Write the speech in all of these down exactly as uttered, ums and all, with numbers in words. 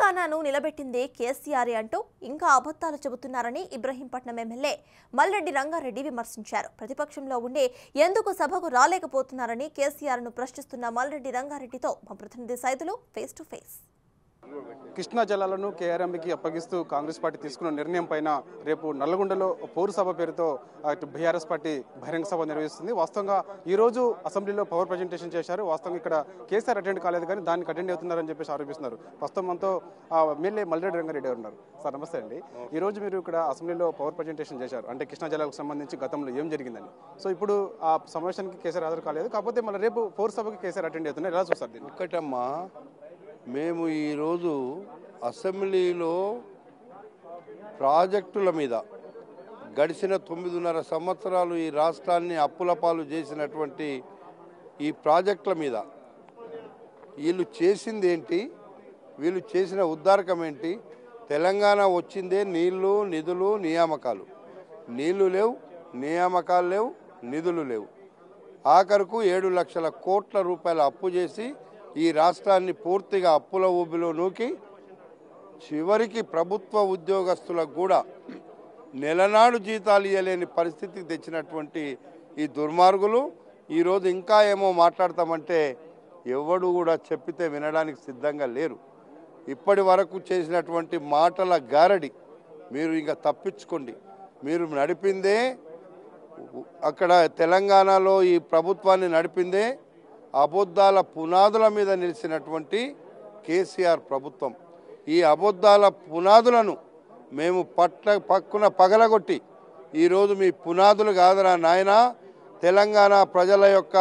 తెలంగాణను నిలబెట్టిందే కేసీఆర్ అంటూ ఇంకా అబద్ధాలు చెబుతున్నారని ఇబ్రహీంపట్నం ఎమ్మెల్యే మల్లెడ్డి రంగారెడ్డి విమర్శించారు. ప్రతిపక్షంలో ఉండే ఎందుకు సభకు రాలేకపోతున్నారని కేసీఆర్ను ప్రశ్నిస్తున్న మల్లెడ్డి రంగారెడ్డితో మా ప్రతినిధి Saidulu face to face. Krishna జలాలను కేఆర్ఎంకి అప్పగిస్తూ కాంగ్రెస్ పార్టీ తీసుకున్న నిర్ణయం పైన రేపు నల్లగొండలో పౌర సభ పేరుతో బీఆర్ఎస్ పార్టీ బహిరంగ సభ నిర్వహిస్తుంది. వాస్తవంగా ఈ రోజు అసెంబ్లీలో పవర్ ప్రజెంటేషన్ చేశారు. వాస్తవంగా ఇక్కడ కేసీఆర్ అటెండ్ కాలేదు కానీ దానికి అటెండ్ అవుతున్నారని చెప్పేసి ఆరోపిస్తున్నారు. ప్రస్తుతం మనతో ఎమ్మెల్యే మల్లెడ్డి రంగారెడ్డి ఉన్నారు. సార్ నమస్తే అండి. ఈ రోజు మీరు ఇక్కడ అసెంబ్లీలో పవర్ ప్రజెంటేషన్ చేశారు. అంటే కృష్ణా జలాలకు సంబంధించి గతంలో ఏం జరిగిందని. సో ఇప్పుడు ఆ సమావేశానికి కేసీఆర్ హాజరు కాలేదు, కాకపోతే మళ్ళీ రేపు పౌర సభకి కేసీఆర్ అటెండ్ అవుతున్నారు. ఎలా చూస్తారు దీన్ని? ఒకటమ్మా, మేము ఈరోజు అసెంబ్లీలో ప్రాజెక్టుల మీద గడిచిన తొమ్మిదిన్నర సంవత్సరాలు ఈ రాష్ట్రాన్ని అప్పుల పాలు చేసినటువంటి ఈ ప్రాజెక్టుల మీద వీళ్ళు చేసింది ఏంటి, వీళ్ళు చేసిన ఉద్దారకం ఏంటి, తెలంగాణ వచ్చిందే నీళ్లు నిధులు నియామకాలు. నీళ్లు లేవు, నియామకాలు లేవు, నిధులు లేవు. ఆఖరుకు ఏడు లక్షల కోట్ల రూపాయల అప్పు చేసి ఈ రాష్ట్రాన్ని పూర్తిగా అప్పుల ఊబిలో నూకి చివరికి ప్రభుత్వ ఉద్యోగస్తులకు కూడా నెలనాడు జీతాలు ఇవ్వలేని పరిస్థితికి తెచ్చినటువంటి ఈ దుర్మార్గులు ఈరోజు ఇంకా ఏమో మాట్లాడతామంటే ఎవడు కూడా చెప్పితే వినడానికి సిద్ధంగా లేరు. ఇప్పటి వరకు చేసినటువంటి మాటల గారడి మీరు ఇంకా తప్పించుకోండి. మీరు నడిపిందే అక్కడ తెలంగాణలో ఈ ప్రభుత్వాన్ని నడిపిందే అబద్ధాల పునాదుల మీద నిలిచినటువంటి కేసీఆర్ ప్రభుత్వం. ఈ అబద్ధాల పునాదులను మేము పట్ల పక్కున పగలగొట్టి ఈరోజు మీ పునాదులు కాదురా నాయనా, తెలంగాణ ప్రజల యొక్క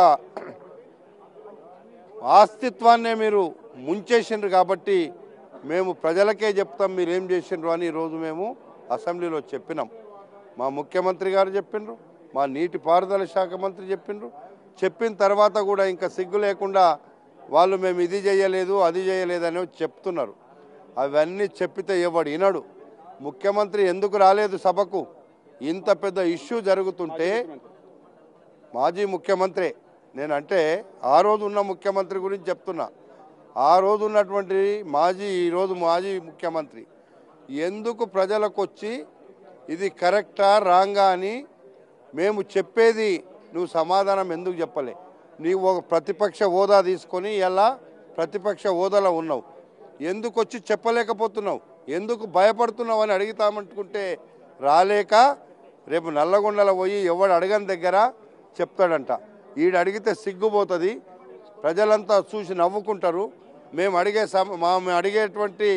ఆస్తిత్వాన్నే మీరు ముంచేసిండ్రు కాబట్టి మేము ప్రజలకే చెప్తాం మీరేం చేసిండ్రు అని ఈరోజు మేము అసెంబ్లీలో చెప్పినాం. మా ముఖ్యమంత్రి గారు చెప్పిండ్రు, మా నీటిపారుదల శాఖ మంత్రి చెప్పిండ్రు. చెప్పిన తర్వాత కూడా ఇంకా సిగ్గు లేకుండా వాళ్ళు మేము ఇది చేయలేదు అది చేయలేదు అని చెప్తున్నారు. అవన్నీ చెప్పితే ఎవడు వినడు. ముఖ్యమంత్రి ఎందుకు రాలేదు సభకు? ఇంత పెద్ద ఇష్యూ జరుగుతుంటే మాజీ ముఖ్యమంత్రి, నేనంటే ఆ రోజు ఉన్న ముఖ్యమంత్రి గురించి చెప్తున్నా. ఆ రోజు ఉన్నటువంటి మాజీ ఈరోజు మాజీ ముఖ్యమంత్రి ఎందుకు ప్రజలకు వచ్చి ఇది కరెక్టా రాంగా అని మేము చెప్పేది నువ్వు సమాధానం ఎందుకు చెప్పలే? నీవు ఒక ప్రతిపక్ష హోదా తీసుకొని ఎలా ప్రతిపక్ష హోదాలో ఉన్నావు, ఎందుకు వచ్చి చెప్పలేకపోతున్నావు, ఎందుకు భయపడుతున్నావు అని అడుగుతామంటుకుంటే రాలేక రేపు నల్లగొండలో పోయి ఎవడు అడగని దగ్గర చెప్తాడంట. ఈడు అడిగితే సిగ్గుపోతుంది, ప్రజలంతా చూసి నవ్వుకుంటారు. మేము అడిగే మా మేము అడిగేటువంటి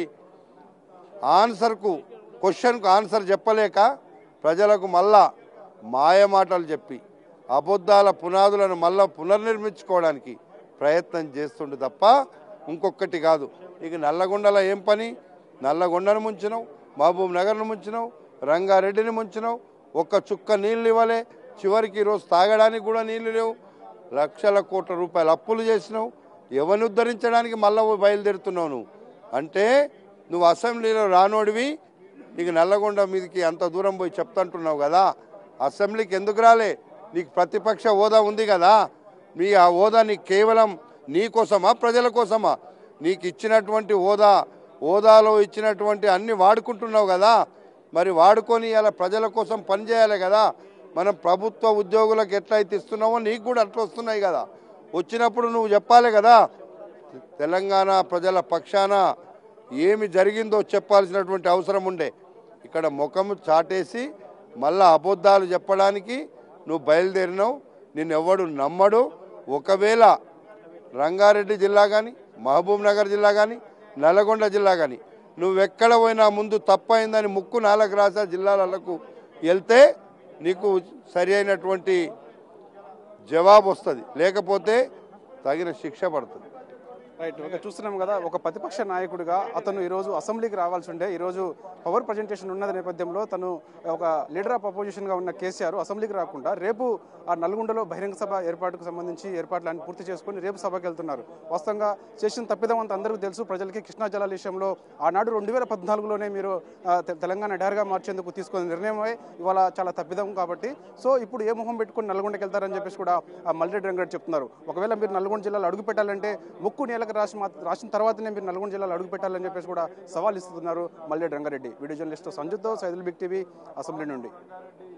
ఆన్సర్కు క్వశ్చన్కు ఆన్సర్ చెప్పలేక ప్రజలకు మళ్ళా మాయమాటలు చెప్పి అబద్ధాల పునాదులను మళ్ళా పునర్నిర్మించుకోవడానికి ప్రయత్నం చేస్తుండే తప్ప ఇంకొకటి కాదు. ఇక నల్లగొండలో ఏం పని? నల్లగొండను ముంచినావు, మహబూబ్ నగర్ను ముంచినావు, రంగారెడ్డిని ముంచినావు. ఒక్క చుక్క నీళ్ళు ఇవ్వలే. చివరికి ఈరోజు తాగడానికి కూడా నీళ్లు లేవు. లక్షల కోట్ల రూపాయలు అప్పులు చేసినావు. ఎవరిని ఉద్ధరించడానికి మళ్ళా బయలుదేరుతున్నావు నువ్వు? అంటే నువ్వు అసెంబ్లీలో రానోడివి, నీకు నల్లగొండ మీదకి అంత దూరం పోయి చెప్తుంటున్నావు కదా. అసెంబ్లీకి ఎందుకు రాలే? నీకు ప్రతిపక్ష హోదా ఉంది కదా. మీ ఆ హోదా నీకు కేవలం నీ కోసమా ప్రజల కోసమా? నీకు ఇచ్చినటువంటి హోదా హోదాలో ఇచ్చినటువంటి అన్ని వాడుకుంటున్నావు కదా. మరి వాడుకొని ఇలా ప్రజల కోసం పనిచేయాలి కదా. మనం ప్రభుత్వ ఉద్యోగులకు ఎట్లయితే ఇస్తున్నావో నీకు కూడా అట్లా వస్తున్నాయి కదా. వచ్చినప్పుడు నువ్వు చెప్పాలి కదా. తెలంగాణ ప్రజల పక్షాన ఏమి జరిగిందో చెప్పాల్సినటువంటి అవసరం ఉండే. ఇక్కడ ముఖము చాటేసి మళ్ళా అబద్ధాలు చెప్పడానికి నువ్వు బయలుదేరినావు. నిన్నెవ్వడు నమ్మడు. ఒకవేళ రంగారెడ్డి జిల్లా కానీ, మహబూబ్ నగర్ జిల్లా కానీ, నల్గొండ జిల్లా కానీ నువ్వెక్కడ పోయినా ముందు తప్పైందని ముక్కు నాలుగు రాసా జిల్లాలకు వెళ్తే నీకు సరి అయినటువంటి జవాబు వస్తుంది, లేకపోతే తగిన శిక్ష పడుతుంది. రైట్. ఓకే, చూస్తున్నాం కదా, ఒక ప్రతిపక్ష నాయకుడిగా అతను ఈరోజు అసెంబ్లీకి రావాల్సి ఉండే ఈరోజు పవర్ ప్రజెంటేషన్ ఉన్న నేపథ్యంలో తను ఒక లీడర్ ఆఫ్ అపోజిషన్గా ఉన్న కేసీఆర్ అసెంబ్లీకి రాకుండా రేపు ఆ నల్గొండలో బహిరంగ సభ ఏర్పాటుకు సంబంధించి ఏర్పాట్లన్నీ పూర్తి చేసుకుని రేపు సభకి వెళ్తున్నారు. వాస్తవంగా చేసిన తప్పిదం అంత అందరికీ తెలుసు ప్రజలకి. కృష్ణా జలాల విషయంలో ఆనాడు రెండు వేల పద్నాలుగులోనే మీరు తెలంగాణ డైర్గా మార్చేందుకు తీసుకున్న నిర్ణయమే ఇవాళ చాలా తప్పిదం కాబట్టి సో ఇప్పుడు ఏ మొహం పెట్టుకుని నల్గొండకి వెళ్తారని చెప్పేసి కూడా మల్రెడ్డి రంగారెడ్డి చెప్తున్నారు. ఒకవేళ మీరు నల్గొండ జిల్లాలో అడుగు పెట్టాలంటే ముక్కు నేల ప్రణాళిక రాసి రాసిన తర్వాతనే మీరు నల్గొండ జిల్లాలో అడుగు పెట్టాలని చెప్పేసి కూడా సవాల్ ఇస్తున్నారు మల్లెడ్డి రంగారెడ్డి. వీడియో జర్నలిస్ట్ సంజుతో సైదుల్ బిగ్ టీవీ అసెంబ్లీ నుండి.